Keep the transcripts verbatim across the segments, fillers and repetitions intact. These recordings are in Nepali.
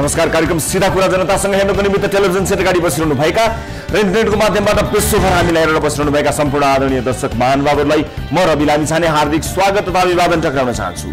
नमस्कार। कार्यक्रम सीधा कुरा जनतासँग हेर्नको निमित्त टेलिभिजन सेट अगाडि बसिरहनु भएका र इन्टरनेटको माध्यमबाट विश्वभर हामीलाई हेरेर बसिरहनु भएका सम्पूर्ण आदरणीय दर्शक महानुभावहरूलाई म रवि लामिछाने हार्दिक स्वागत तथा अभिवादन टक्राउन चाहन्छु।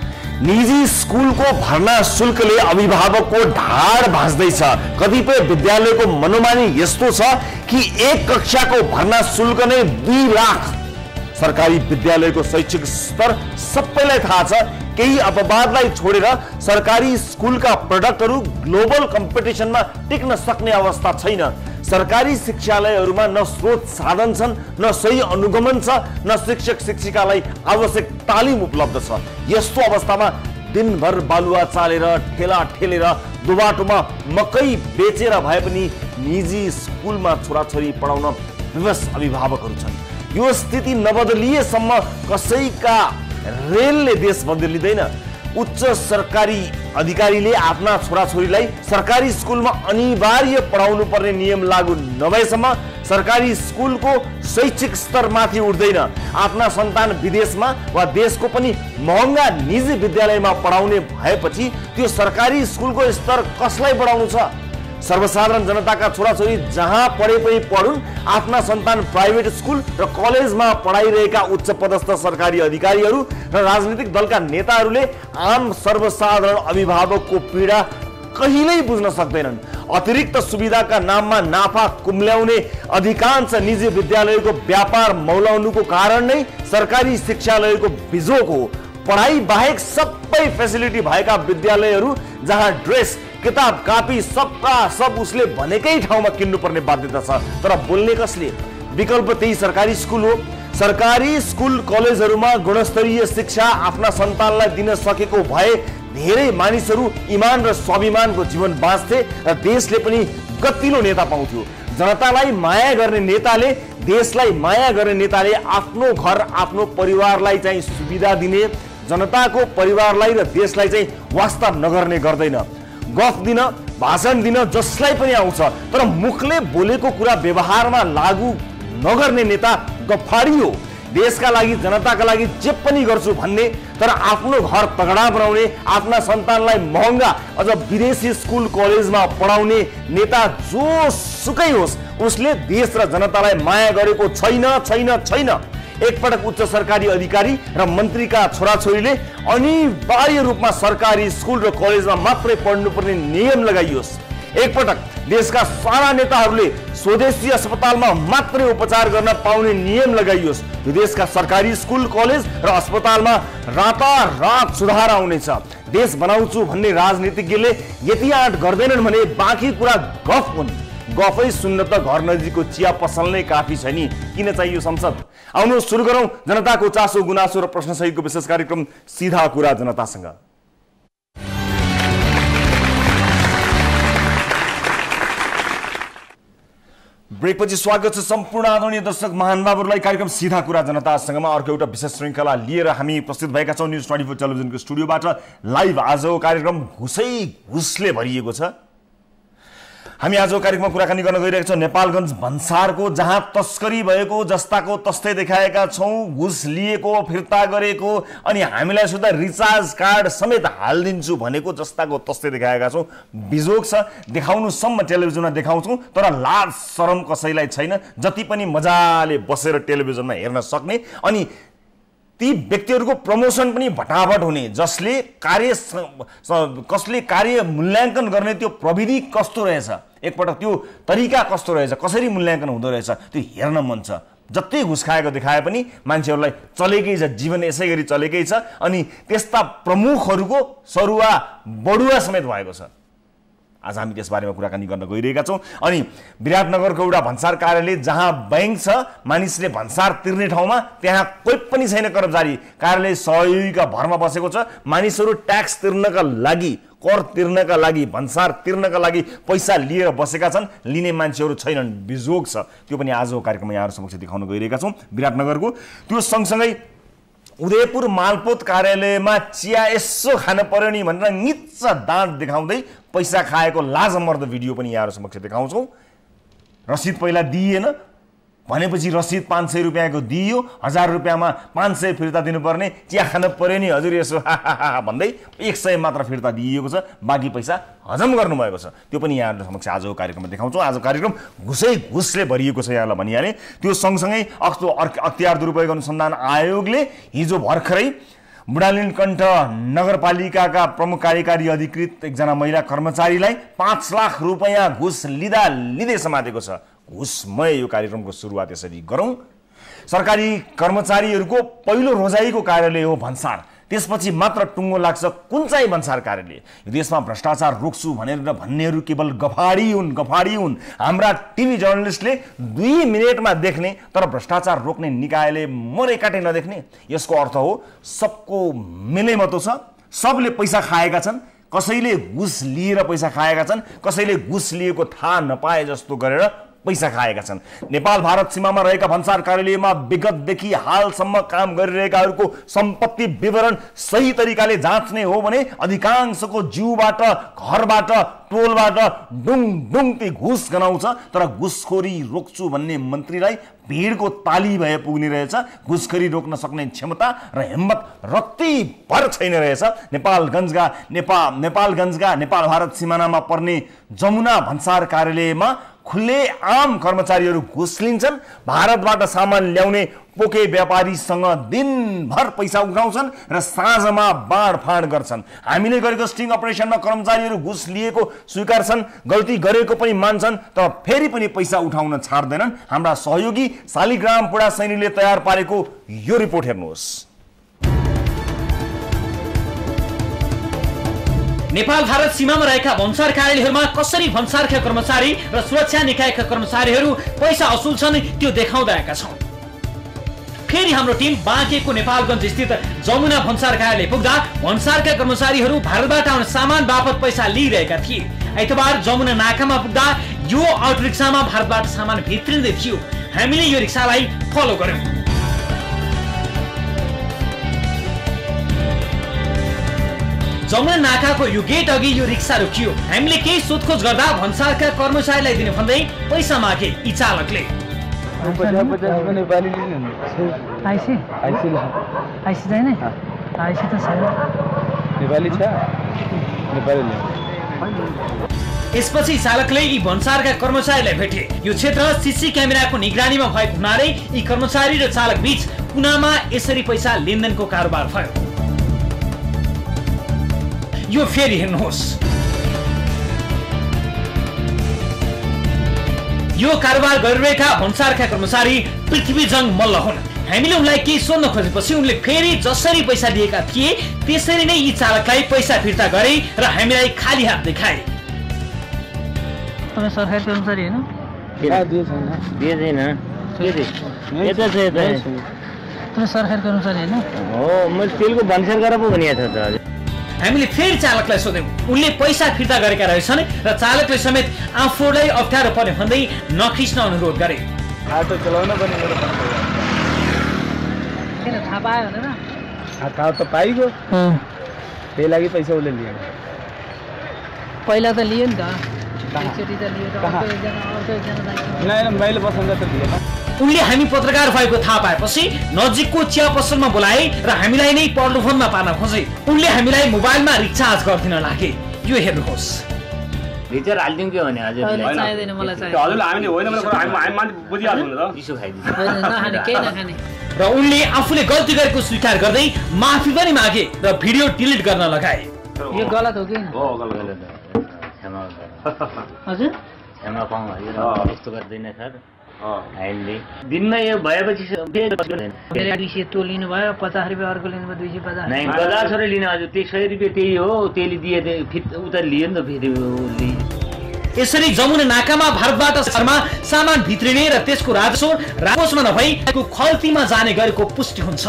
निजी स्कुलको भर्ना शुल्कले अभिभावकको ढाड भाँच्दैछ। कतिपय विद्यालयको मनोमानी यस्तो छ कि एक कक्षाको भर्ना शुल्क नै दुई लाख। सरकारी विद्यालयको शैक्षिक स्तर सबैलाई थाहा छ। केही अपवादलाई छोडेर सरकारी स्कुलका प्रोडक्टहरू ग्लोबल कम्पिटिसनमा टिक्न सक्ने अवस्था छैन। सरकारी शिक्षालयहरूमा न स्रोत साधन छन्, न सही अनुगमन छ, न शिक्षक शिक्षिकालाई आवश्यक तालिम उपलब्ध छ। यस्तो अवस्थामा दिनभर बालुवा चालेर ठेला ठेलेर दुबाटोमा मकै बेचेर भए पनि निजी स्कुलमा छोराछोरी पढाउन विवश अभिभावकहरू छन्। यो स्थिति नबदलिएसम्म कसैका रेलले देश बदलिँदैन। उच्च सरकारी अधिकारीले आफ्ना छोराछोरीलाई सरकारी स्कुलमा अनिवार्य पढाउनु पर्ने नियम लागू नभएसम्म सरकारी स्कुलको शैक्षिक स्तर माथि उठ्दैन। आफ्ना सन्तान विदेशमा वा देशको पनि महँगा निजी विद्यालयमा पढाउने भएपछि त्यो सरकारी स्कुलको स्तर कसलाई बढाउनु छ? सर्वसाधारण जनताका छोराछोरी जहाँ पढे पनि पढुन्, आफ्ना सन्तान प्राइभेट स्कुल र कलेजमा पढाइरहेका उच्च पदस्थ सरकारी अधिकारीहरू र राजनीतिक दलका नेताहरूले आम सर्वसाधारण अभिभावकको पीडा कहिल्यै बुझ्न सक्दैनन्। अतिरिक्त सुविधाका नाममा नाफा कुम्ल्याउने अधिकांश निजी विद्यालयको व्यापार मौलाउनुको कारण नै सरकारी शिक्षालयको बिजोग हो। पढाइ बाहेक सबै फेसिलिटी भएका विद्यालयहरू जहाँ ड्रेस किताब कापी सबका सब उसले भनेकै ठाउँमा किन्नुपर्ने बाध्यता छ, तर बोल्ने कसले? विकल्प त्यही सरकारी स्कुल हो। सरकारी स्कुल कलेजहरूमा गुणस्तरीय शिक्षा आफ्ना सन्तानलाई दिन सकेको भए धेरै मानिसहरू इमान र स्वाभिमानको जीवन बाँच्थे र देशले पनि गतिलो नेता पाउँथ्यो। जनतालाई माया गर्ने नेताले, देशलाई माया गर्ने नेताले आफ्नो घर आफ्नो परिवारलाई चाहिँ सुविधा दिने, जनताको परिवारलाई र देशलाई चाहिँ वास्ता नगर्ने गर्दैन। गफ दिन, भाषण दिन जसलाई पनि आउँछ, तर मुखले बोलेको कुरा व्यवहारमा लागू नगर्ने नेता गफाडी हो। देशका लागि, जनताका लागि जे पनि गर्छु भन्ने, तर आफ्नो घर तगडा बनाउने, आफ्ना सन्तानलाई महँगा अझ विदेशी स्कुल कलेजमा पढाउने नेता जोसुकै होस्, उसले देश र जनतालाई माया गरेको छैन छैन छैन। एकपटक उच्च सरकारी अधिकारी र मन्त्रीका छोराछोरीले अनिवार्य रूपमा सरकारी स्कुल र कलेजमा मात्रै पढ्नुपर्ने नियम लगाइयोस्। एकपटक देशका सारा नेताहरूले स्वदेशी अस्पतालमा मात्रै उपचार गर्न पाउने नियम लगाइयोस्। यो देशका सरकारी स्कुल कलेज र अस्पतालमा रातारात सुधार आउनेछ। देश बनाउँछु भन्ने राजनीतिज्ञले यति आँट गर्दैनन् भने बाँकी कुरा गफ हुन्। गफै सुन्न त घर नजिकको चिया पसल नै काफी छ नि, किन चाहियो संसद? आउनु सुरु गरौँ जनताको चासो गुनासो र प्रश्न सहितको विशेष कार्यक्रम सीधा कुरा जनतासँग। ब्रेकपछि स्वागत छ सम्पूर्ण आदरणीय दर्शक महानुभावहरूलाई। कार्यक्रम सीधा कुरा जनतासँगमा अर्को एउटा विशेष श्रृङ्खला लिएर हामी प्रस्तुत भएका छौँ न्युज ट्वेन्टी फोर टेलिभिजनको स्टुडियोबाट लाइभ। आजको कार्यक्रम घुसै घुसले भरिएको छ। हामी आजको कार्यक्रममा कुराकानी गर्न गइरहेका छौँ नेपालगञ्ज भन्सारको, जहाँ तस्करी भएको जस्ताको तस्तै देखाएका छौँ। घुस लिएको, फिर्ता गरेको, अनि हामीलाई सुधा रिचार्ज कार्ड समेत हालिदिन्छु भनेको जस्ताको तस्तै देखाएका छौँ। बिजोग छ, देखाउनुसम्म टेलिभिजनमा देखाउँछौँ, तर लाज शरम कसैलाई छैन। जति पनि मजाले बसेर टेलिभिजनमा हेर्न सक्ने, अनि ती व्यक्तिहरूको प्रमोसन पनि भटाभट हुने, जसले कार्य कसले कार्य मूल्याङ्कन गर्ने त्यो प्रविधि कस्तो रहेछ, एकपटक त्यो तरिका कस्तो रहेछ, कसरी मूल्याङ्कन हुँदो रहेछ, त्यो हेर्न मन छ। जति घुस खाएको देखाए पनि मान्छेहरूलाई चलेकै छ, जीवन यसै गरी चलेकै छ। अनि त्यस्ता प्रमुखहरूको सरुवा बढुवा समेत भएको छ। आज हामी त्यसबारेमा कुराकानी गर्न गइरहेका छौँ। अनि विराटनगरको एउटा भन्सार कार्यालय, जहाँ ब्याङ्क छ, मानिसले भन्सार तिर्ने ठाउँमा त्यहाँ कोही पनि छैन कर्मचारी। कार्यालय सहयोगीका भरमा बसेको छ। मानिसहरू ट्याक्स तिर्नका लागि, कर तिर्नका लागि, भन्सार तिर्नका लागि पैसा लिएर बसेका छन्, लिने मान्छेहरू छैनन्। बिजोग छ। त्यो पनि आजको कार्यक्रममा यहाँहरू समक्ष देखाउन गइरहेका छौँ विराटनगरको। त्यो सँगसँगै उदयपुर मालपोत कार्यालयमा चिया यसो खान पर्यो नि भनेर निच्च दाँत देखाउँदै पैसा खाएको लाजमर्दो भिडियो पनि यहाँहरू समक्ष देखाउँछौँ। रसिद पहिला दिइएन, भनेपछि रसिद पाँच सय रुपियाँको दिइयो, हजार रुपियाँमा पाँच सय फिर्ता दिनुपर्ने, चिया खान पर्यो नि हजुर यसो भन्दै एक सय मात्र फिर्ता दिइएको छ, बाँकी पैसा हजम गर्नुभएको छ। त्यो पनि यहाँहरू समक्ष आजको कार्यक्रममा देखाउँछौँ। आज कार्यक्रम घुसै घुसले भरिएको छ यहाँलाई भनिहालेँ। त्यो सँगसँगै अख्तो अख्तियार दुरुपयोग अनुसन्धान आयोगले हिजो भर्खरै बुढालिनकण्ठ नगरपालिकाका प्रमुख कार्यकारी अधिकृत एकजना महिला कर्मचारीलाई पाँच लाख रुपियाँ घुस लिँदा लिँदै समातेको छ। घुसमय यो कार्यक्रमको सुरुवात यसरी गरौँ। सरकारी कर्मचारीहरूको पहिलो रोजाइको कार्यालय हो भन्सार, त्यसपछि मात्र टुङ्गो लाग्छ कुन चाहिँ भन्सार कार्यालय। देशमा भ्रष्टाचार रोक्छु भनेर भन्नेहरू केवल गफाडी हुन् गफाडी हुन्। हाम्रा टिभी जर्नलिस्टले दुई मिनटमा देख्ने तर भ्रष्टाचार रोक्ने निकायले मरेकाटे नदेख्ने। यसको अर्थ हो सबको मिलेमतो छ, सबले पैसा खाएका छन्, कसैले घुस लिएर पैसा खाएका छन्, कसैले घुस लिएको थाहा नपाए जस्तो गरेर पैसा खाएका छन्। नेपाल भारत सीमामा रहेका भन्सार कार्यालयमा विगतदेखि हालसम्म काम गरिरहेकाहरूको सम्पत्ति विवरण सही तरिकाले जाँच्ने हो भने अधिकांशको जिउबाट, घरबाट, टोलबाट डुङ डुङ घुस गनाउँछ। तर घुसखोरी रोक्छु भन्ने मन्त्रीलाई भिडको ताली भए पुग्ने रहेछ। घुसखोरी रोक्न सक्ने क्षमता र हिम्मत रक्ति भर छैन रहेछ। नेपालगञ्जका नेपाल नेपालगञ्जका नेपाल भारत सिमानामा पर्ने जमुना भन्सार कार्यालयमा खुले आम कर्मचारीहरू घुस लिन्छन्। भारतबाट सामान ल्याउने पोके व्यापारीसँग दिनभर पैसा उठाउँछन् र साँझमा बाँडफाँड गर्छन्। हामीले गरेको स्टिङ अपरेसनमा कर्मचारीहरू घुस लिएको स्वीकार्छन्, गल्ती गरेको पनि मान्छन्, तर फेरि पनि पैसा उठाउन छाड्दैनन्। हाम्रा सहयोगी शालिग्राम पुडा सैनीले तयार पारेको यो रिपोर्ट हेर्नुहोस्। नेपाल भारत सीमामा रहेका भन्सार कार्यालयहरूमा कसरी भन्सारका कर्मचारी र सुरक्षा निकायका कर्मचारीहरू पैसा असुल्छन् त्यो देखाउँदैका छौँ। फेरि हाम्रो टिम बाँकेको नेपालगञ्ज स्थित जमुना भन्सार कार्यालय पुग्दा भन्सारका कर्मचारीहरू भारतबाट आउने सामान बापत पैसा लिइरहेका थिए। आइतबार जमुना नाकामा पुग्दा यो अटो रिक्सामा भारतबाट सामान भित्रिँदै थियो। हामीले यो रिक्सालाई फलो गर्यौं। जमुना नाकाको यो गेट अघि यो रिक्सा रोकियो। हामीले केही सोधखोज गर्दा भन्सारका कर्मचारीलाई दिने भन्दै पैसा मागे यी चालकले। यसपछि चालकले यी भन्सारका कर्मचारीलाई भेटे। यो क्षेत्र सीसी क्यामेराको निगरानीमा भएको हुनाले यी कर्मचारी र चालक बीच कुनामा यसरी पैसा लेनदेनको कारोबार भयो। यो फेरि हेर्नुहोस्। यो कारोबार गरिरहेका भन्सारका कर्मचारी पृथ्वीजङ मल्ल हुन्। हामीले उनलाई केही सोध्न खोजेपछि उनले फेरि जसरी पैसा दिएका थिए त्यसरी नै यी चालकलाई पैसा फिर्ता गरे र हामीलाई खाली हात देखाए। तपाईँ सरकारी कर्मचारी हैन? दिए छैन। दिए छैन। के दे? यता छ यता। तपाईँ सरकारी कर्मचारी हैन? हो, म तेलको भन्सार गरेर पो भनिएको छ त। हामीले फेरि चालकलाई सोध्यौं। उनले पैसा फिर्ता गरेका रहेछन् र चालकले समेत आफूलाई अप्ठ्यारो पर्ने भन्दै नखिच्न अनुरोध गरे। आटो चलाउन पनि मेरो किन थाहा पायो भनेर? थाहा त पाइगयो। त्यही लागि पैसा उसले लियो। पहिला त लियो नि त। एकचोटि त लियो त अर्को एकजना अर्को एकजना नाइ मैले पसन्द त लिएन। उनले हामी पत्रकार भएको थाहा पाएपछि नजिकको चिया पसलमा बोलाए र हामीलाई नै प्रलोभनमा पार्न खोजे। उनले हामीलाई मोबाइलमा रिचार्ज गरिदिन लागे। यो हेर्नुहोस्। रिचार्ज हाल्दिउँ के भने हजुर चाहिँदैन मलाई चाहियो। हजुरले हामीले होइन भने हामी हामी मान्छे बुझिहाल्नु नि त। चिसो खाइदिन्छ। नखाने केही नखाने। र उनले आफूले गल्ती गरेको स्वीकार गर्दै माफी पनि मागे र भिडियो डिलिट गर्न लगाए। यो गलत हो कि? हो गलत। क्षमा हजुर? क्षमा पाउँ यो यस्तो गर्दैन सर। अहिले दिनमा यो भएपछि दुई सय तो लिनु भयो, पचास रुपियाँ अर्को लिनु भयो, दुई सय पचास। नै पचास रुपियाँ लिनु हजुर। त्यही सय रुपियाँ त्यही हो। त्यसले दिए उता लियो नि त फेरि। यसरी जमुना नाकामा भारतबाट शहरमा सामान भित्रिने र त्यसको राजस्व राजकोषमा नभई खल्तीमा जाने गरेको पुष्टि हुन्छ।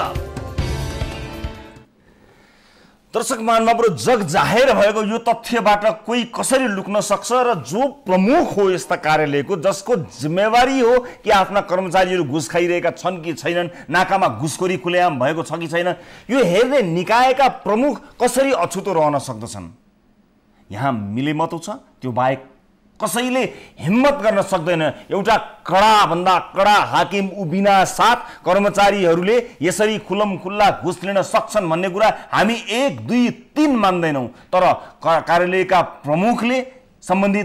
दर्शक महानुभावहरु, जग जाहेर भएको यो तथ्यबाट कोही कसरी लुक्न सक्छ र जो प्रमुख हो यस्ता कार्यालयको, जसको जिम्मेवारी हो कि आफ्ना कर्मचारीहरू घुस खाइरहेका छन् कि छैनन्, नाकामा घुसखोरी खुलेआम भएको छ कि छैन, यो हेर्ने निकायका प्रमुख कसरी अछुतो रहन सक्दछन्? यहाँ मिलेमतो छ, त्यो बाहेक कसैले हिम्मत गर्न सक्दैन। एउटा कडाभन्दा कडा हाकिम उभिना साथ कर्मचारीहरूले यसरी खुल्लम खुल्ला घुस लिन सक्छन् भन्ने कुरा हामी एक दुई तीन मान्दैनौँ। तर कार्यालयका प्रमुखले, सम्बन्धित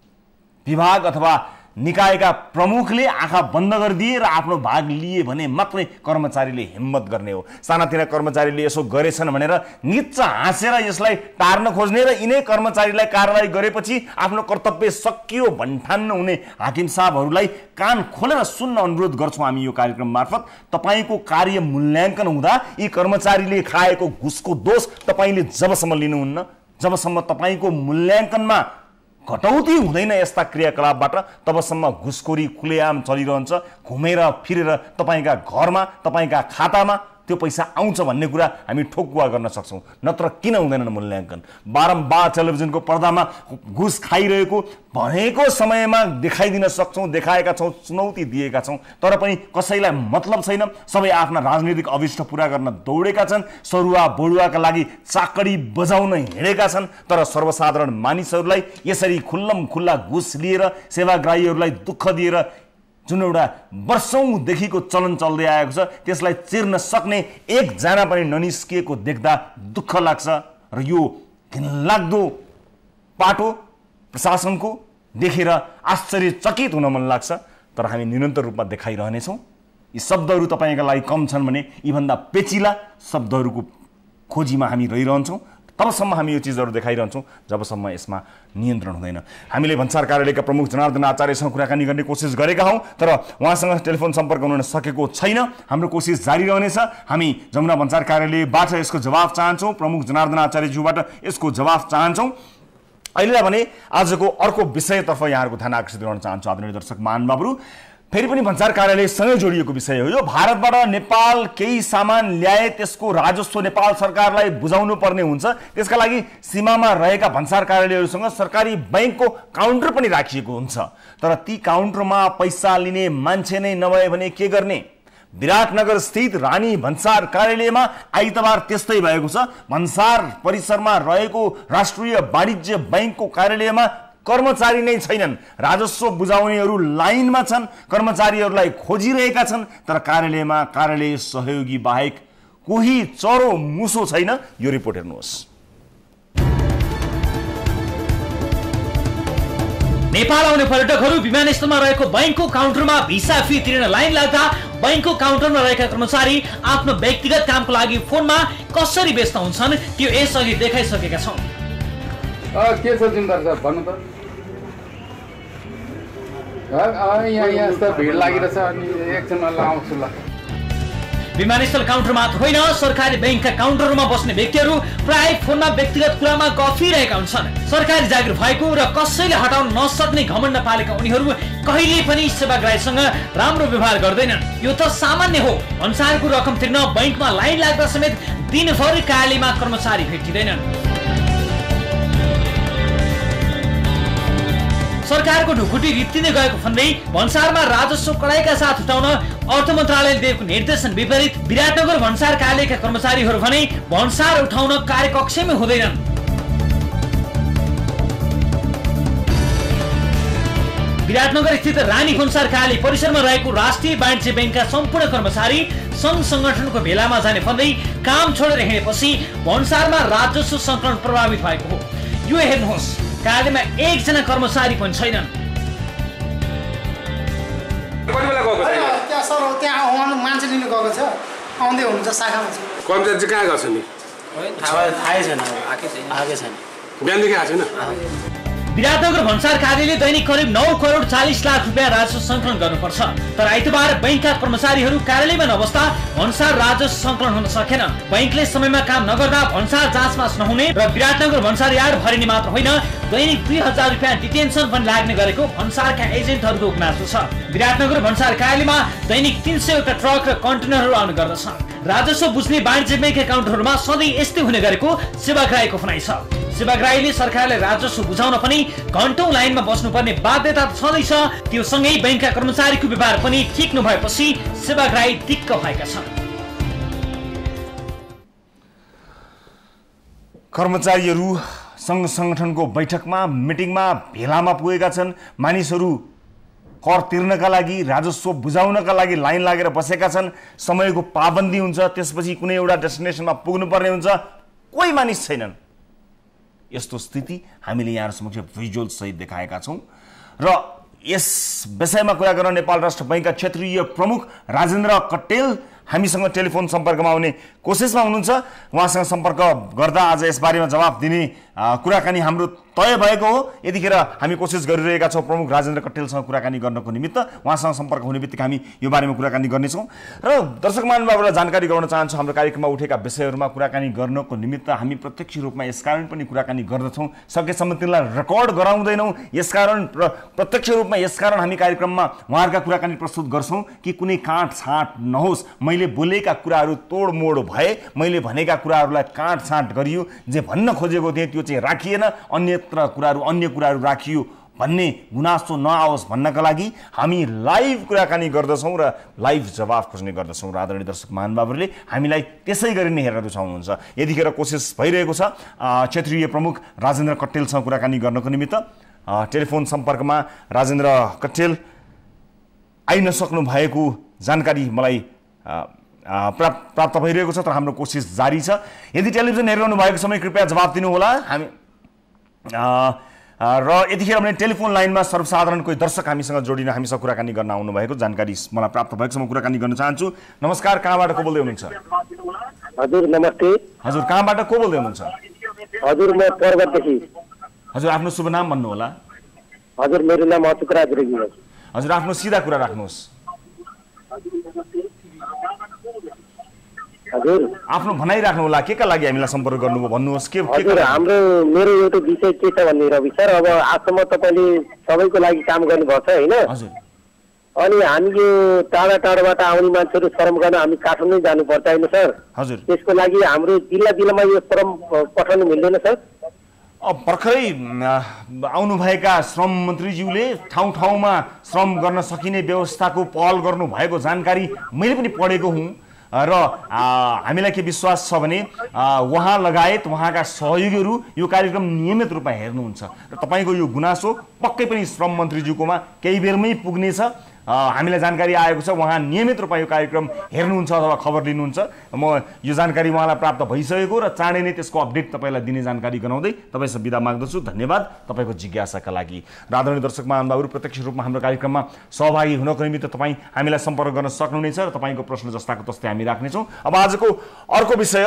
विभाग अथवा निकायका प्रमुखले आँखा बन्द गरिदिए र आफ्नो भाग लिए भने मात्रै कर्मचारीले हिम्मत गर्ने हो। सानातिना कर्मचारीले यसो गरेछन् भनेर निच्च हाँसेर यसलाई टार्न खोज्ने र यिनै कर्मचारीलाई कारबाही गरेपछि आफ्नो कर्तव्य सकियो भन्ठान्न हुने हाकिम साहबहरूलाई कान खोलेर सुन्न अनुरोध गर्छौँ हामी यो कार्यक्रम मार्फत। तपाईँको कार्य मूल्याङ्कन हुँदा यी कर्मचारीले खाएको घुसको दोष तपाईँले जबसम्म लिनुहुन्न, जबसम्म तपाईँको मूल्याङ्कनमा कटौती हुँदैन यस्ता क्रियाकलापबाट, तबसम्म घुसखोरी खुलेआम चलिरहन्छ। घुमेर फिरेर तपाईँका घरमा, तपाईँका खातामा त्यो पैसा आउँछ भन्ने कुरा हामी ठोकुवा गर्न सक्छौँ। नत्र किन हुँदैन मूल्याङ्कन? बारम्बार टेलिभिजनको पर्दामा घुस खाइरहेको भनेको समयमा देखाइदिन सक्छौँ, देखाएका छौँ, चुनौती दिएका छौँ, तर पनि कसैलाई मतलब छैन। सबै आफ्ना राजनीतिक अभिष्ट पुरा गर्न दौडेका छन्, सरुवा बढुवाका लागि चाकडी बजाउन हिँडेका छन्। तर सर्वसाधारण मानिसहरूलाई यसरी खुल्लम खुल्ला घुस लिएर सेवाग्राहीहरूलाई दुःख दिएर जुन एउटा वर्षौँदेखिको चलन चल्दै आएको छ त्यसलाई चिर्न सक्ने एकजना पनि ननिस्किएको देख्दा दुःख लाग्छ। र यो घिनलाग्दो पाटो प्रशासनको देखेर आश्चर्यचकित हुन मन लाग्छ। तर हामी निरन्तर रूपमा देखाइरहनेछौँ। यी शब्दहरू तपाईँका लागि कम छन् भने यीभन्दा पेचिला शब्दहरूको खोजीमा हामी रहिरहन्छौँ। तबसम्म हामी यो चिजहरू देखाइरहन्छौँ जबसम्म यसमा नियन्त्रण हुँदैन। हामीले भन्सार कार्यालयका प्रमुख जनार्दन आचार्यसँग कुराकानी गर्ने कोसिस गरेका हौँ, तर उहाँसँग टेलिफोन सम्पर्क हुन सकेको छैन। हाम्रो कोसिस जारी रहनेछ। हामी जमुना भन्सार कार्यालयबाट यसको जवाफ चाहन्छौँ, प्रमुख जनार्दन आचार्यज्यूबाट यसको जवाफ चाहन्छौँ। अहिलेलाई भने आजको अर्को विषयतर्फ यहाँहरूको ध्यान आकर्षित गर्न चाहन्छु आदरणीय दर्शक महानुभावहरू। फेरि पनि भन्सार कार्यालयसँगै जोडिएको विषय हो यो। भारतबाट नेपाल केही सामान ल्याए त्यसको राजस्व नेपाल सरकारलाई बुझाउनु पर्ने हुन्छ। त्यसका लागि सीमामा रहेका भन्सार कार्यालयहरूसँग सरकारी बैंकको काउन्टर पनि राखिएको हुन्छ। तर ती काउन्टरमा पैसा लिने मान्छे नै नभए भने के गर्ने? विराटनगर स्थित रानी भन्सार कार्यालयमा आइतबार त्यस्तै भएको छ। भन्सार परिसरमा रहेको राष्ट्रिय वाणिज्य बैंकको कार्यालयमा कर्मचारी नै छैनन्। राजस्व बुझाउनेहरू लाइनमा छन्, कर्मचारीहरूलाई खोजिरहेका छन्, तर कार्यालयमा कार्यालय सहयोगी बाहेक कोही चरो मुसो छैन। यो रिपोर्ट हेर्नुहोस्। नेपाल आउने पर्यटकहरू विमानस्थलमा रहेको बैंकको काउन्टरमा भिसा फी तिर्न लाइन लाग्दा बैंकको काउन्टरमा रहेका कर्मचारी आफ्नो व्यक्तिगत कामको लागि फोनमा कसरी व्यस्त हुन्छन् त्यो यसअघि देखाइसकेका छौँ। के छ जिम्मेदार साहब भन्नु त? यहाँ यहाँ यस्तो भिड लागिरहेछ अनि एकछिनमा आउँछु ल। विमानस्थल काउन्टरमा होइन, सरकारी बैंकका काउन्टरमा बस्ने व्यक्तिहरू प्राय फोनमा व्यक्तिगत कुरामा गफिरहेका हुन्छन्। सरकारी जागिर भएको र कसैले हटाउन नसक्ने घमण्ड पालेका उनीहरू कहिले पनि सेवाग्राहीसँग राम्रो व्यवहार गर्दैनन्। यो त सामान्य हो। भन्सारको रकम तिर्न बैंकमा लाइन लाग्दा समेत दिनभरि कार्यालयमा कर्मचारी भेटिँदैनन्। सरकारको ढुकुटी रित्तिँदै गएको भन्दै भन्सारमा राजस्व कडाइका साथ उठाउन अर्थ मन्त्रालयले दिएको निर्देशन विपरीत विराटनगर भन्सार कार्यालयका कर्मचारीहरू भने भन्सार उठाउन कार्यकक्षमै हुँदैनन्। विराटनगर स्थित रानी भन्सार कार्यालय परिसरमा रहेको राष्ट्रिय वाणिज्य बैंकका सम्पूर्ण कर्मचारी संघ संगठनको भेलामा जाने भन्दै काम छोडेर हिँडेपछि भन्सारमा राजस्व सङ्कलन प्रभावित भएको हो। यो हेर्नुहोस्, कार्यालयमा एकजना कर्मचारी पनि छैनन्। त्यहाँ सर त्यहाँ आउनु मान्छे लिनु गएको छ, आउँदै हुनुहुन्छ शाखामा छ। कर्मचारी चाहिँ कहाँ गर्छ नि? थाहै छैन, आएकै छैन, बिहानदेखि आएको छैन। विराटनगर भन्सार कार्यालयले दैनिक करिब नौ करोड चालिस लाख रुपियाँ राजस्व सङ्कलन गर्नुपर्छ। तर आइतबार बैंकका कर्मचारीहरू कार्यालयमा नबस्दा भन्सार राजस्व सङ्कलन हुन सकेन। बैंकले समयमा काम नगर्दा भन्सार जाँचमास नहुने र विराटनगर भन्सार यार्ड भरिने मात्र होइन, दैनिक दुई हजार रुपियाँ डिटेन्सन पनि लाग्ने गरेको भन्सारका एजेन्टहरूको गुनासो छ। विराटनगर भन्सार कार्यालयमा दैनिक तीन सयवटा ट्रक र कन्टेनरहरू आउने गर्दछन्। राजस्व बुझ्ने वाणिज्य बैंकका काउन्टरहरूमा सधैँ यस्तै हुने गरेको सेवाग्राहीको भनाइ छ। सेवाग्राहीले सरकारले राजस्व बुझाउन पनि घण्टौं लाइनमा बस्नुपर्ने बाध्यता छँदैछ। त्यो सँगै बैंकका कर्मचारीको व्यवहार पनि ठिक नभएपछि सेवाग्राही दिक्क भएका छन्। कर्मचारीहरू सङ्घ सङ्गठनको बैठकमा मिटिङमा भेलामा पुगेका छन्। मानिसहरू कर तिर्नका लागि राजस्व बुझाउनका लागि लाइन लागेर बसेका छन्। समयको पाबन्दी हुन्छ, त्यसपछि कुनै एउटा डेस्टिनेसनमा पुग्नुपर्ने हुन्छ, कोही मानिस छैनन्। यस्तो स्थिति हामीले यहाँ समक्ष भिजुअल सहित देखाएका छौँ। र यस विषयमा कुरा गर्न नेपाल राष्ट्र बैङ्कका क्षेत्रीय प्रमुख राजेन्द्र कट्टेल हामीसँग टेलिफोन सम्पर्कमा आउने कोसिसमा हुनुहुन्छ। उहाँसँग सम्पर्क गर्दा आज यसबारेमा जवाब दिने कुराकानी हाम्रो तय भएको हो। यतिखेर हामी कोसिस गरिरहेका छौँ प्रमुख राजेन्द्र कट्टेलसँग कुराकानी गर्नको निमित्त। उहाँसँग सम्पर्क हुने बित्तिकै हामी यो बारेमा कुराकानी गर्नेछौँ र दर्शक महानुभावहरूलाई जानकारी गराउन चाहन्छु हाम्रो कार्यक्रममा उठेका विषयहरूमा कुराकानी गर्नको निमित्त हामी प्रत्यक्ष रूपमा यसकारण पनि कुराकानी गर्दछौँ, सकेसम्म तिनलाई रेकर्ड गराउँदैनौँ। यसकारण प्रत्यक्ष रूपमा यसकारण हामी कार्यक्रममा उहाँहरूका कुराकानी प्रस्तुत गर्छौँ कि कुनै काटछाँट नहोस्। मैले बोलेका कुराहरू तोडमोड भए, मैले भनेका कुराहरूलाई काटछाँट गरियो, जे भन्न खोजेको थिएँ त्यो चाहिँ राखिएन, अन्यत्र कुराहरू अन्य कुराहरू राखियो भन्ने गुनासो नआओस् भन्नका लागि हामी लाइभ कुराकानी गर्दछौँ र लाइभ जवाफ खोज्ने गर्दछौँ। र आदरणीय दर्शक महानुभावहरूले हामीलाई त्यसै गरी नै हेरेर रुचाउनुहुन्छ। यतिखेर कोसिस भइरहेको छ क्षेत्रीय प्रमुख राजेन्द्र कट्टेलसँग कुराकानी गर्नको निमित्त। टेलिफोन सम्पर्कमा राजेन्द्र कट्टेल आइन सक्नु भएको जानकारी मलाई प्राप्त भइरहेको छ, तर हाम्रो कोसिस जारी छ। यदि टेलिभिजन हेरिरहनु भएको समय कृपया जवाब दिनुहोला। हामी र यतिखेर भने टेलिफोन लाइनमा सर्वसाधारण कोही दर्शक हामीसँग जोडिन हामीसँग कुराकानी गर्न आउनुभएको जानकारी मलाई प्राप्त भएको छ। म कुराकानी गर्न चाहन्छु। नमस्कार, कहाँबाट को बोल्दै हुनुहुन्छ? हजुर नमस्ते। हजुर कहाँबाट को बोल्दै हुनुहुन्छ? हजुर म पर्वतदेखि। हजुर आफ्नो शुभ नाम भन्नुहोला। हजुर मेरो नाम अशोक राज रेग्मी हो। हजुर आफ्नो सिधा कुरा राख्नुहोस्। हजुर आफ्नो भनाइ राख्नु होला, के का लागि हामीलाई सम्पर्क गर्नुभयो भन्नुहोस्। के हजुर हाम्रो मेरो एउटा विषय के छ भन्ने रवि सर, अब आजसम्म तपाईँले सबैको लागि काम गर्नुभएको छ होइन? हजुर। अनि हामी यो टाढा टाढाबाट आउने मान्छेहरू श्रम गर्न हामी काठमाडौँ जानुपर्छ होइन सर? हजुर। त्यसको लागि हाम्रो जिल्ला जिल्लामा यो श्रम पठाउनु मिल्दैन सर? अब भर्खरै आउनुभएका श्रम मन्त्रीज्यूले ठाउँ ठाउँमा श्रम गर्न सकिने व्यवस्थाको पहल गर्नुभएको जानकारी मैले पनि पढेको हुँ। र हामीलाई के विश्वास छ भने उहाँ लगायत उहाँका सहयोगीहरू यो कार्यक्रम नियमित रूपमा हेर्नुहुन्छ र तपाईँको यो गुनासो पक्कै पनि श्रम मन्त्रीज्यूकोमा केही बेरमै पुग्नेछ। हामीलाई जानकारी आएको छ उहाँ नियमित रूपमा यो कार्यक्रम हेर्नुहुन्छ अथवा खबर लिनुहुन्छ। म यो जानकारी उहाँलाई प्राप्त भइसकेको र चाँडै नै त्यसको अपडेट तपाईँलाई दिने जानकारी गराउँदै तपाईँसँग बिदा माग्दछु। धन्यवाद तपाईँको जिज्ञासाका लागि। र आदरणीय दर्शक महानुभावहरू प्रत्यक्ष रूपमा हाम्रो कार्यक्रममा सहभागी हुनको निमित्त तपाईँ हामीलाई सम्पर्क गर्न सक्नुहुनेछ र तपाईँको प्रश्न जस्ताको तस्तै हामी राख्नेछौँ। अब आजको अर्को विषय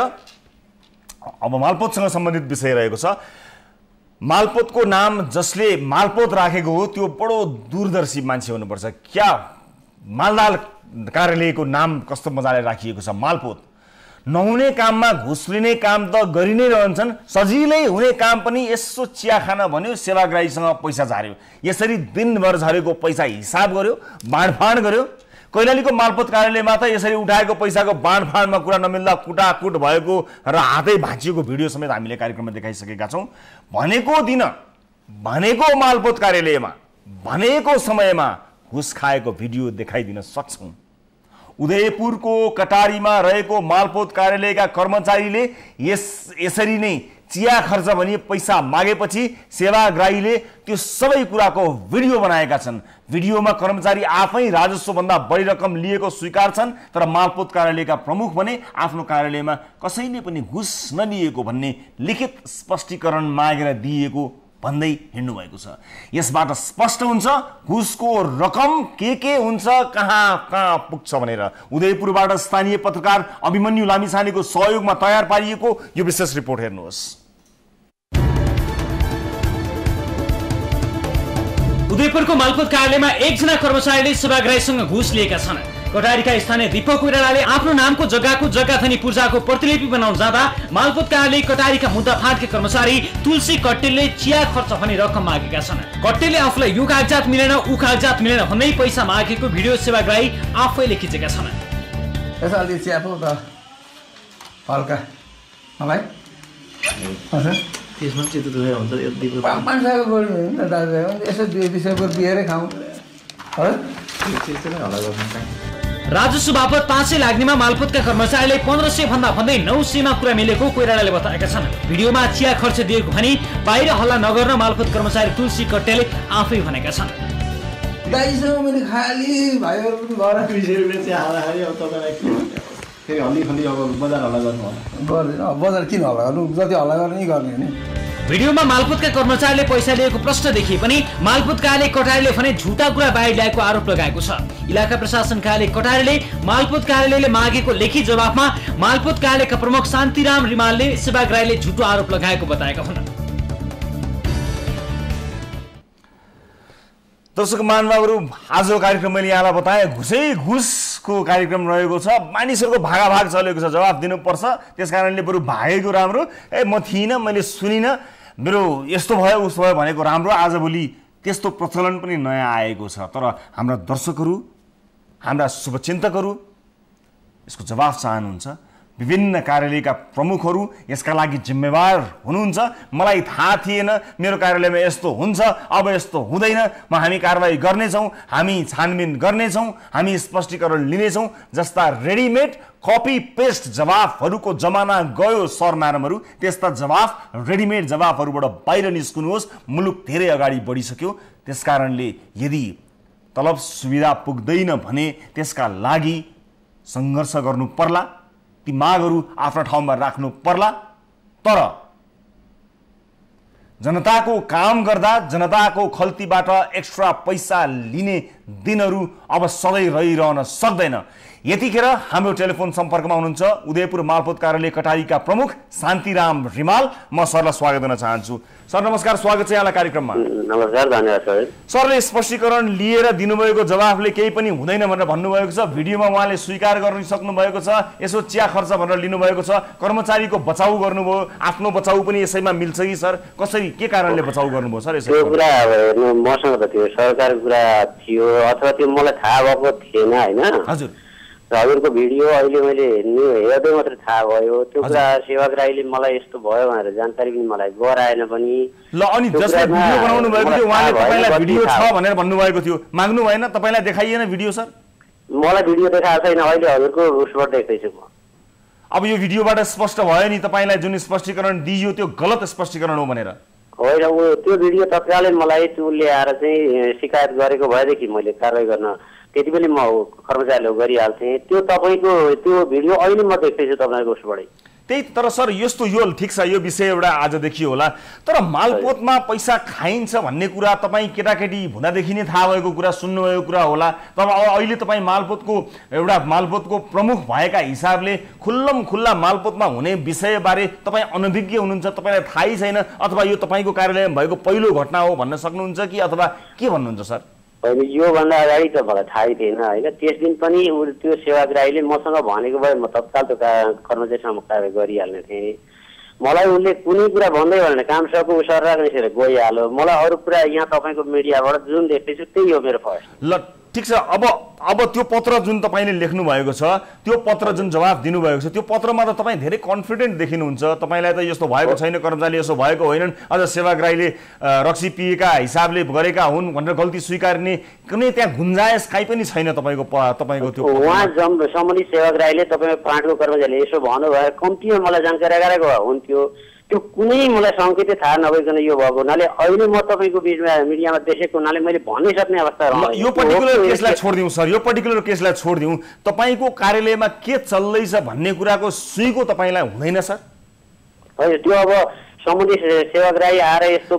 अब मालपोतसँग सम्बन्धित विषय रहेको छ। मालपोतको नाम जसले मालपोत राखेको हो त्यो बडो दूरदर्शी मान्छे हुनुपर्छ। क्या मालदाल कार्यालयको नाम कस्तो मजाले राखिएको छ, मालपोत। नहुने काममा घुस लिने काम त गरि नै रहन्छन्, सजिलै हुने काम पनि यसो चिया खान भन्यो सेवाग्राहीसँग पैसा झार्यो, यसरी दिनभर झरेको पैसा हिसाब गर्यो, बाँडफाँड गर्यो। कैलालीको मालपोत कार्यालयमा त यसरी उठाएको पैसाको बाँडफाँडमा कुरा नमिल्दा कुटाकुट भएको र हातै भाँचिएको भिडियो समेत हामीले कार्यक्रममा देखाइसकेका छौँ। भनेको दिन भनेको मालपोत कार्यालयमा भनेको समयमा घुस खाएको भिडियो देखाइदिन सक्छौँ। उदयपुरको कटारीमा रहेको मालपोत कार्यालयका कर्मचारीले यस यसरी नै चिया खर्च भनी पैसा मागेपछि सेवाग्राहीले त्यो सबै कुराको भिडियो बनाएका छन्। भिडियोमा कर्मचारी आफै राजस्वभन्दा बढी रकम लिएको स्वीकार्छन्, तर मालपोत कार्यालयका प्रमुख भने आफ्नो कार्यालयमा कसैले पनि घुस नलिएको भन्ने लिखित स्पष्टीकरण मागेर दिएको भन्दै हिँड्नु भएको छ। यसबाट स्पष्ट हुन्छ घुसको रकम के के हुन्छ, कहाँ कहाँ पुग्छ भनेर। उदयपुरबाट स्थानीय पत्रकार अभिमन्यु लामिछानेको सहयोगमा तयार पारिएको यो विशेष रिपोर्ट हेर्नुहोस्। उदयपुरको मालपोत कार्यालयमा एकजना कर्मचारीले सेवाग्राहीसँग घुस लिएका छन्। कटारीका स्थानीय दीपक कोइरालाले आफ्नो नामको जग्गाको जग्गाथनी पूर्जाको प्रतिलिपि बनाउन जाँदा मालपोत कार्यालय कटारीका मुद्दा फाँटका कर्मचारी तुलसी कट्टेलले चिया खर्च भनी रकम मागेका छन्। कट्टेलले आफूलाई यो कागजात मिलेन ऊ कागजात मिलेन भन्दै पैसा मागेको भिडियो सेवाग्राही आफैले खिचेका छन्। यसो अलि चिया पो त हल्का मलाई हजुर त्यसमा चाहिँ दुःख हुन्छ यति पाँच सयको गोली हुन्छ दाजु, यसो दुई दुई सय दिएरै खाउँ। राजस्व बापत पाँच सय लाग्नेमा मालपोतका कर्मचारीले पन्ध्र सय भन्दा भन्दै नौ सयमा कुरा मिलेको कोइरालाले बताएका छन्। भिडियोमा चिया खर्च दिएको भनी बाहिर हल्ला नगर्न मालपोत कर्मचारी तुलसी कट्टेले आफै भनेका छन्। दाइसँग मैले खाली भाइहरु घर दुई सय रुपैयाँ चिया हाल्दा खाली अब तपाईलाई के भन्ने फेरि हल्ली खल्ली अब बजार हल्ला गर्नु होला गर्दैन अब बजार किन हल्ला गर्नु जति हल्ला गर्ने नि गर्ने नि। भिडियोमा मालपोतका कर्मचारीले पैसा लिएको प्रश्न देखिए पनि मालपोत कार्यालय कटारीले भने झुटा कुरा बाहिर ल्याएको आरोप लगाएको छ। इलाका प्रशासन कार्यालय कटारीले मालपोत कार्यालयले मागेको लेखित जवाफमा मालपोत कार्यालयका प्रमुख शान्तिराम रिमालले सेवाग्राहीले झुटो आरोप लगाएको बताएका हुन्। दर्शक महानुभावहरू, आजको कार्यक्रम मैले यहाँलाई बताएँ घुसै घुसको कार्यक्रम रहेको छ। मानिसहरूको भागाभाग चलेको छ, जवाफ दिनुपर्छ। त्यस कारणले बरु भागेको राम्रो, ए म थिइनँ, मैले सुनिनँ, मेरो यस्तो भयो उस्तो भयो भनेको राम्रो। आजभोलि त्यस्तो प्रचलन पनि नयाँ आएको छ। तर हाम्रा दर्शकहरू, हाम्रा शुभचिन्तकहरू यसको जवाफ चाहनुहुन्छ। विभिन्न कार्यालयका प्रमुखहरू यसका लागि जिम्मेवार हुनुहुन्छ। मलाई थाहा थिएन, मेरो कार्यालयमा यस्तो हुन्छ, अब यस्तो हुँदैन, म हामी कारबाही गर्नेछौँ, हामी छानबिन गर्नेछौँ, हामी स्पष्टीकरण लिनेछौँ जस्ता रेडिमेड कपी पेस्ट जवाफहरूको जमाना गयो सर म्याडमहरू। त्यस्ता जवाफ रेडिमेड जवाफहरूबाट बाहिर निस्कनुहोस्। मुलुक धेरै अगाडि बढिसक्यो। त्यसकारणले यदि तलब सुविधा पुग्दैन भने त्यसका लागि सङ्घर्ष गर्नु पर्ला, ती मागहरू आफ्ना ठाउँमा राख्नु पर्ला। तर जनताको काम गर्दा जनताको खल्तीबाट एक्स्ट्रा पैसा लिने दिनहरू अब सधैँ रहिरहन सक्दैन। यतिखेर हाम्रो टेलिफोन सम्पर्कमा हुनुहुन्छ उदयपुर मालपोत कार्यालय कटारीका प्रमुख शान्तिराम रिमाल। म सरलाई स्वागत गर्न चाहन्छु। सर नमस्कार, स्वागत छ यहाँलाई कार्यक्रममा। नमस्कार, धन्यवाद सर। सरले स्पष्टीकरण लिएर दिनुभएको जवाफले केही पनि हुँदैन भनेर भन्नुभएको छ। भिडियोमा उहाँले स्वीकार गर्न सक्नु भएको छ। यसो चिया खर्च भनेर लिनुभएको छ। कर्मचारीको बचाउ गर्नुभयो, आफ्नो बचाउ पनि यसैमा मिल्छ कि सर? कसरी, के कारणले बचाउ गर्नुभयो सर? यसो त्यो कुरा हेर्नु, मसँग त त्यो सरकारको कुरा थियो अथवा त्यो मलाई थाहा भएको थिएन होइन। हजुर, हजुरको भिडियो अहिले मैले हेर्दै मात्रै थाहा भयो। त्यो कुरा सेवाग्राहीले मलाई यस्तो भयो भनेर जानकारी पनि मलाई गराएन पनि। ल अनि जसले भिडियो बनाउनु भएको थियो उहाँले तपाईलाई भिडियो छ भनेर भन्नुभएको थियो, माग्नु भएन? तपाईलाई देखाइएन भिडियो सर? मलाई भिडियो देखाएको छैन, अहिले हजुरको उसबाट देख्दैछु म। अब यो भिडियोबाट स्पष्ट भयो नि तपाईलाई जुन स्पष्टीकरण दिइयो त्यो गलत स्पष्टीकरण हो भनेर? होइन, ऊ त्यो भिडियो तत्कालै मलाई त्यो ल्याएर चाहिँ शिकायत गरेको भएदेखि मैले कारवाही गर्न त्यति पनि म कर्मचारीले गरिहाल्थेँ। त्यो तपाईँको त्यो भिडियो अहिले म देख्दैछु तपाईँको उसबाटै। त्यही तर सर यस्तो यो ठिक छ, यो विषय एउटा आज देखियो होला। तर मालपोतमा पैसा खाइन्छ भन्ने कुरा तपाईँ केटाकेटी हुँदादेखि नै थाहा भएको कुरा, सुन्नुभएको कुरा होला। तर अहिले तपाईँ मालपोतको एउटा मालपोतको प्रमुख भएका हिसाबले खुल्लम खुल्ला मालपोतमा हुने विषयबारे तपाईँ अनभिज्ञ हुनुहुन्छ, तपाईँलाई थाहै छैन, अथवा यो तपाईँको कार्यालयमा भएको पहिलो घटना हो भन्न सक्नुहुन्छ कि अथवा के भन्नुहुन्छ सर? अहिले योभन्दा अगाडि त मलाई थाहै थिएन होइन। त्यस दिन पनि त्यो सेवाग्राहीले मसँग भनेको भए म तत्काल त्यो कर्मचारीसँग कारवाही गरिहाल्ने थिएँ। मलाई उसले कुनै कुरा भन्दै भनेर काम सकेको उसर निस्केर गइहाल्यो। मलाई अरू कुरा यहाँ तपाईँको मिडियाबाट जुन देख्दैछु त्यही हो मेरो फर्स्ट। ल ठिक छ। अब अब त्यो पत्र जुन तपाईँले लेख्नु भएको छ, त्यो पत्र जुन जवाफ दिनुभएको छ, त्यो पत्रमा त तपाईँ धेरै कन्फिडेन्ट देखिनुहुन्छ। तपाईँलाई त यस्तो भएको छैन, कर्मचारीले यसो भएको होइनन्, अझ सेवाग्राहीले रक्सी पिएका हिसाबले गरेका हुन् भनेर गल्ती स्वीकार्ने कुनै त्यहाँ गुन्जायस काहीँ पनि छैन तपाईँको तपाईँको त्यो उहाँ जम सम्बन्धित सेवाग्राहीले तपाईँ पाँचको कर्मचारीले यसो भन्नुभयो, कम्तीमा मलाई जानकारी गराएको भए हुन्थ्यो। त्यो कुनै मलाई सङ्केतै थाहा नभइकन यो भएको हुनाले अहिले म तपाईँको बिचमा मिडियामा देखेको हुनाले मैले भन्नै सक्ने अवस्था रह्यो। यो पर्टिकुलर केसलाई छोडिदिउँ सर, यो पर्टिकुलर केसलाई छोडिदिउँ। तपाईँको कार्यालयमा के चल्दैछ भन्ने कुराको सुइको तपाईँलाई हुँदैन सर? होइन, त्यो अब सम्बन्धित सेवाग्राही आएर यस्तो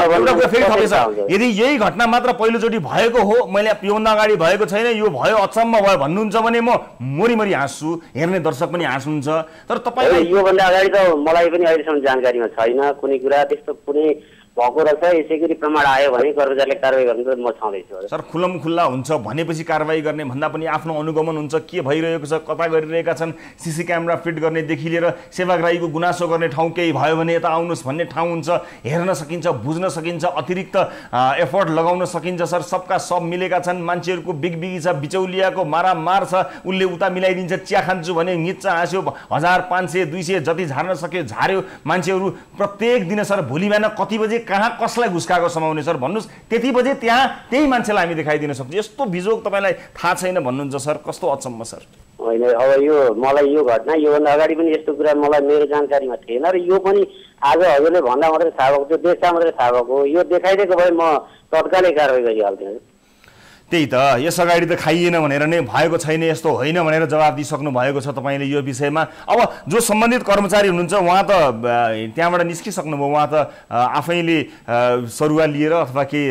भयो। यदि यही घटना मात्र पहिलोचोटि भएको हो, मैले योभन्दा अगाडि भएको छैन, यो भयो अचम्म भयो भन्नुहुन्छ भने म मरिमरि हाँस्छु, हेर्ने दर्शक पनि हाँस्नुहुन्छ। तर तपाईँ योभन्दा अगाडि त मलाई पनि अहिलेसम्म जानकारीमा छैन कुनै कुरा त्यस्तो कुनै भएको रहेछ। यसै गरी प्रमाण आयो भने कर्मचारीले कारवाही गर्नु म छँदैछु सर। खुल्लम खुल्ला हुन्छ भनेपछि कारवाही गर्ने भन्दा पनि आफ्नो अनुगमन हुन्छ, के भइरहेको छ, कता गरिरहेका छन्, सिसी क्यामेरा फिट गर्नेदेखि लिएर सेवाग्राहीको गुनासो गर्ने ठाउँ केही भयो भने यता आउनुहोस् भन्ने ठाउँ हुन्छ, हेर्न सकिन्छ, बुझ्न सकिन्छ, अतिरिक्त एफोर्ट लगाउन सकिन्छ सर। सबका सब मिलेका छन्, मान्छेहरूको बिगबिगी छ, बिचौलियाको मारामार छ, उसले उता मिलाइदिन्छ, चिया खान्छु भने निच्च हाँस्यो, हजार पाँच सय दुई सय जति झार्न सक्यो झार्यो। मान्छेहरू प्रत्येक दिन सर भोलि बिहान कति बजे कहाँ कसलाई घुस्काएको समाउने सर भन्नुहोस्, त्यति बजे त्यहाँ त्यही मान्छेलाई हामी देखाइदिन सक्छौँ। यस्तो बिजोग तपाईँलाई थाहा छैन भन्नुहुन्छ सर, कस्तो अचम्म सर। होइन अब यो मलाई यो घटना योभन्दा अगाडि पनि यस्तो कुरा मलाई मेरो जानकारीमा थिएन र यो पनि आज हजुरले भन्दा मात्रै थाहा भएको, त्यो देख्दा मात्रै थाहा भएको। यो देखाइदिएको भए म तत्कालै कारवाही गरिहाल्थेँ। त्यही त, यस अगाडि त खाइएन भनेर नै भएको छैन, यस्तो होइन भनेर जवाब दिइसक्नु भएको छ तपाईँले यो विषयमा। अब जो सम्बन्धित कर्मचारी हुनुहुन्छ उहाँ त त्यहाँबाट निस्किसक्नुभयो, उहाँ त आफैले सरुवा लिएर अथवा केही